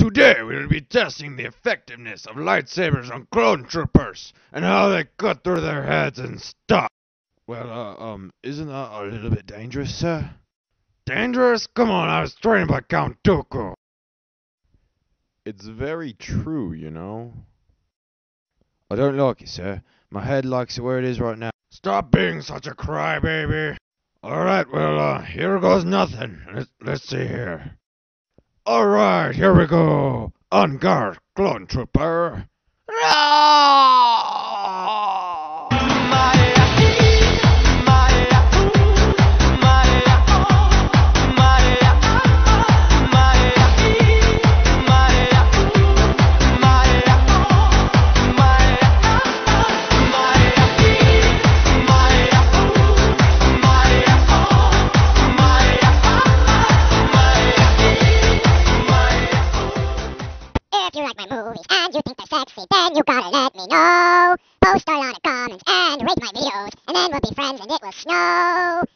Today we'll be testing the effectiveness of lightsabers on clone troopers and how they cut through their heads and stuff. Well, isn't that a little bit dangerous, sir? Dangerous? Come on, I was trained by Count Dooku. It's very true, you know. I don't like it, sir. My head likes it where it is right now. Stop being such a crybaby. Alright, well, here goes nothing. Let's see here. Alright, here we go. On guard, clone trooper. If you like my movies and you think they're sexy, then you gotta let me know. Post a lot of comments and rate my videos, and then we'll be friends and it will snow.